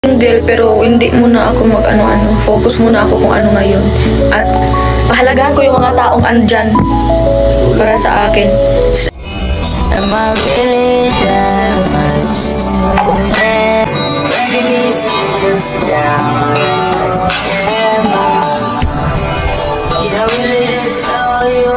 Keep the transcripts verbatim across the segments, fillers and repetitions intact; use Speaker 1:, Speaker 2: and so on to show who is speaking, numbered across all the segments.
Speaker 1: Single pero hindi muna ako mag ano-ano. Focus muna ako kung ano ngayon. At pahalagahan ko yung mga taong andyan para sa akin.
Speaker 2: Am I really that much? Breaking these feelings down. Am I? You don't really know you.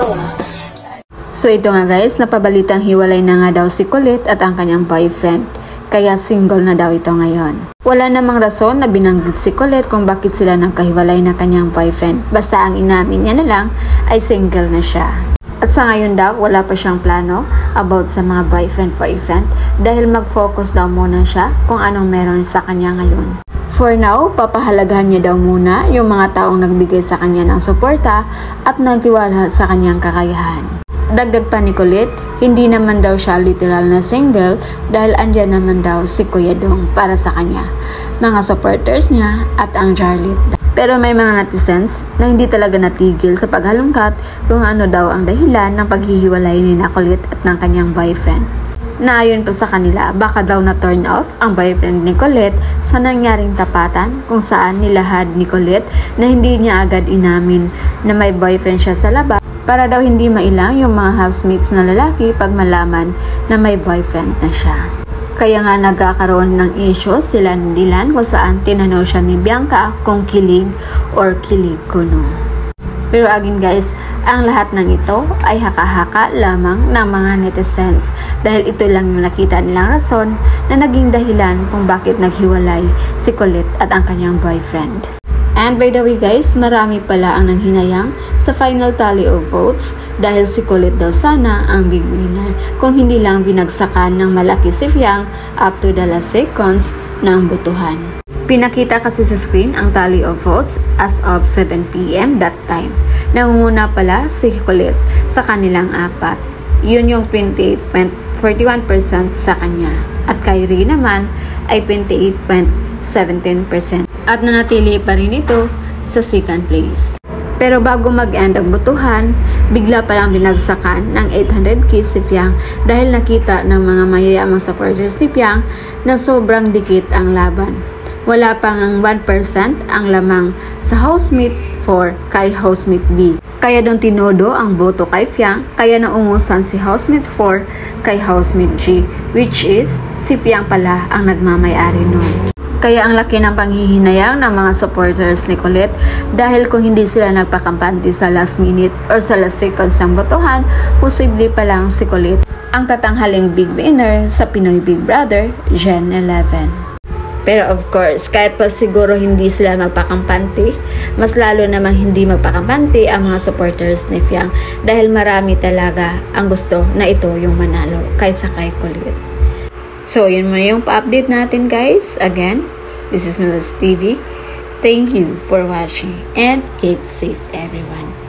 Speaker 3: So ito nga guys, napabalitang hiwalay na nga daw si Colette at ang kanyang boyfriend. Kaya single na daw ito ngayon. Wala namang rason na binanggit si Colette kung bakit sila nagkahiwalay na kanyang boyfriend. Basta ang inamin niya na lang ay single na siya. At sa ngayon daw, wala pa siyang plano about sa mga boyfriend-boyfriend dahil mag-focus daw muna siya kung anong meron sa kanya ngayon. For now, papahalagahan niya daw muna yung mga taong nagbigay sa kanya ng suporta at nagtiwala sa kanyang kakayahan. Dagdag pa ni Colette, hindi naman daw siya literal na single dahil andyan naman daw si Kuya Dong para sa kanya, mga supporters niya at ang Jarlit. Pero may mga netizens na hindi talaga natigil sa paghalungkat kung ano daw ang dahilan ng paghihiwalay ni Colette at ng kanyang boyfriend. Naayon pa sa kanila, baka daw na turn off ang boyfriend ni Colette sa nangyaring tapatan kung saan nilahad ni Colette na hindi niya agad inamin na may boyfriend siya sa labas para daw hindi mailang yung mga housemates na lalaki pag malaman na may boyfriend na siya. Kaya nga nagkakaroon ng issue sila ni Dylan kung saan tinanong siya ni Bianca kung kilig or kilig kuno. Pero again guys, ang lahat ng ito ay haka-haka lamang ng mga netizens dahil ito lang yung nakita nilang rason na naging dahilan kung bakit naghiwalay si Colette at ang kanyang boyfriend. And by the way guys, marami pala ang nanghinayang sa final tally of votes dahil si Colette daw sana ang big winner kung hindi lang binagsakan ng malaki si Fiang up to the last seconds ng botohan. Pinakita kasi sa screen ang tally of votes as of seven p m that time. Nangunguna pala si Colette sa kanilang apat. Yun yung twenty-eight point four one percent sa kanya. At kay Ray naman ay twenty-eight point one seven percent. At nanatili pa rin ito sa second place. Pero bago mag-end ang botohan, bigla palang binagsakan ng eight hundred K si Fiang dahil nakita ng mga mayayamang supporters ni Fiang na sobrang dikit ang laban. Wala pang ang one percent ang lamang sa housemate four kay housemate B. Kaya doon tinodo ang boto kay Fiang, kaya naungusan si housemate four kay housemate G, which is si Fiang pala ang nagmamayari nun. Kaya ang laki ng panghihinayang ng mga supporters ni Colette dahil kung hindi sila nagpakampante sa last minute or sa last seconds ng botohan, posible pa lang si Colette ang tatanghaling big winner sa Pinoy Big Brother Gen eleven. Pero of course, kahit pa siguro hindi sila magpakampante, mas lalo namang hindi magpakampante ang mga supporters ni Fiang dahil marami talaga ang gusto na ito yung manalo kaysa kay Colette. So, yun mo yung pa-update natin guys. Again, this is Mel's T V. Thank you for watching and keep safe everyone.